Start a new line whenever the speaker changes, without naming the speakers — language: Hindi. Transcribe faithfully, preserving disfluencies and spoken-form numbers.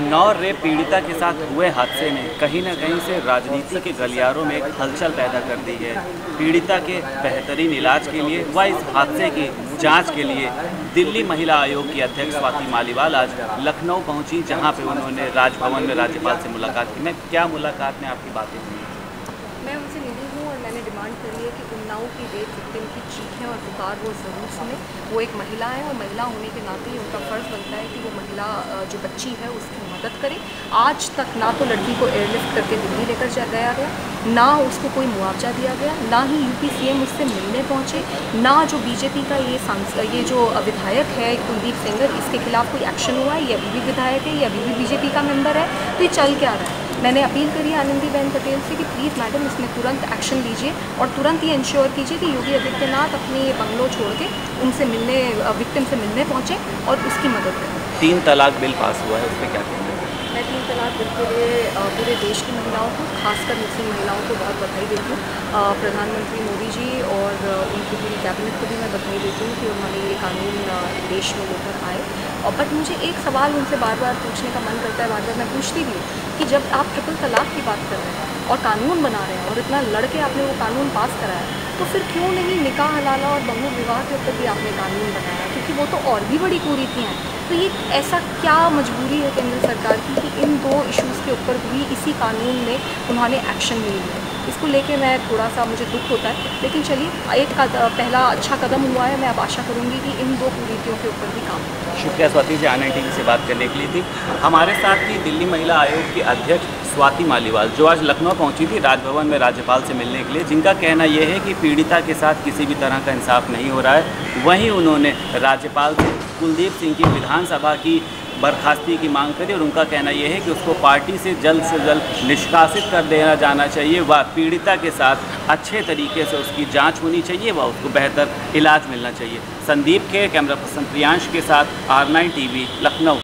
उन्नाव रेप पीड़िता के साथ हुए हादसे ने कहीं न कहीं से राजनीति के गलियारों में एक हलचल पैदा कर दी है। पीड़िता के बेहतरीन इलाज के लिए व इस हादसे की जांच के लिए दिल्ली महिला आयोग की अध्यक्ष स्वाति मालीवाल आज लखनऊ पहुंची, जहां पे उन्होंने राजभवन में राज्यपाल से मुलाकात की। मैं क्या मुलाकात में आपकी बातें हुई?
मैं उनसे मिली हूँ और मैंने डिमांड करी है कि उन्नाव की रेप विक्टिम की चीखें और पुकार वो ज़रूर सुने। वो एक महिला है और महिला होने के नाते ही उनका फ़र्ज़ बनता है कि वो महिला जो बच्ची है उसकी मदद करे। आज तक ना तो लड़की को एयरलिफ्ट करके दिल्ली लेकर जा गया गया, ना उसको कोई मुआवजा दिया गया, ना ही यूपी सीएम उससे मिलने पहुँचे, ना जो बीजेपी का ये सांसद ये जो विधायक है कुलदीप सेंगर, इसके खिलाफ कोई एक्शन हुआ है। ये अभी भी विधायक है, ये अभी भी बीजेपी का मेंबर है। तो ये चल क्या रहा है? मैंने अपील करी आनंदीबेन पटेल से कि प्लीज़ मैडम इसमें तुरंत एक्शन लीजिए और तुरंत ये इंश्योर कीजिए कि योगी आदित्यनाथ अपनी ये बंगलो छोड़ के उनसे मिलने विक्टिम से मिलने पहुँचे और उसकी मदद करें।
तीन तलाक बिल पास हुआ है, उस पर क्या कहेंगे?
मैं तीन तलाक बिल के लिए पूरे देश की महिलाओं को, खासकर मुस्लिम महिलाओं को बहुत बधाई देती हूँ। प्रधानमंत्री मोदी जी और उनकी पूरी कैबिनेट को भी मैं बधाई देती हूँ कि उन्होंने ये कानून देश में लेकर आए। और बट मुझे एक सवाल उनसे बार बार पूछने का मन करता है, बार बार मैं पूछती भी हूँ कि जब आप ट्रिपल तलाक की बात कर रहे हैं और कानून बना रहे हैं और इतना लड़के आपने वो कानून पास कराया, तो फिर क्यों नहीं निकाह हलाला और बहु विवाह के ऊपर भी आपने कानून बनाया? क्योंकि वो तो और भी बड़ी कुरीतियाँ हैं। तो ये ऐसा क्या मजबूरी है केंद्र सरकार की कि इन दो इश्यूज़ के ऊपर भी इसी कानून में उन्होंने एक्शन नहीं लिया? इसको लेके मैं थोड़ा सा मुझे दुख होता है, लेकिन चलिए एक कद, पहला अच्छा कदम हुआ है। मैं अब आशा करूँगी कि इन दो कुरीतियों के ऊपर भी काम हो।
शुक्रिया स्वाति जी, आनंद टीवी से बात करने के लिए थी। हमारे साथ थी दिल्ली महिला आयोग की अध्यक्ष स्वाति मालीवाल, जो आज लखनऊ पहुंची थी राजभवन में राज्यपाल से मिलने के लिए, जिनका कहना यह है कि पीड़िता के साथ किसी भी तरह का इंसाफ नहीं हो रहा है। वहीं उन्होंने राज्यपाल से कुलदीप सिंह की विधानसभा की बर्खास्ती की मांग करी और उनका कहना यह है कि उसको पार्टी से जल्द से जल्द निष्कासित कर देना जाना चाहिए व पीड़िता के साथ अच्छे तरीके से उसकी जांच होनी चाहिए व उसको बेहतर इलाज मिलना चाहिए। संदीप के कैमरा पर्सन प्रियांश के साथ आर नाइन टीवी लखनऊ।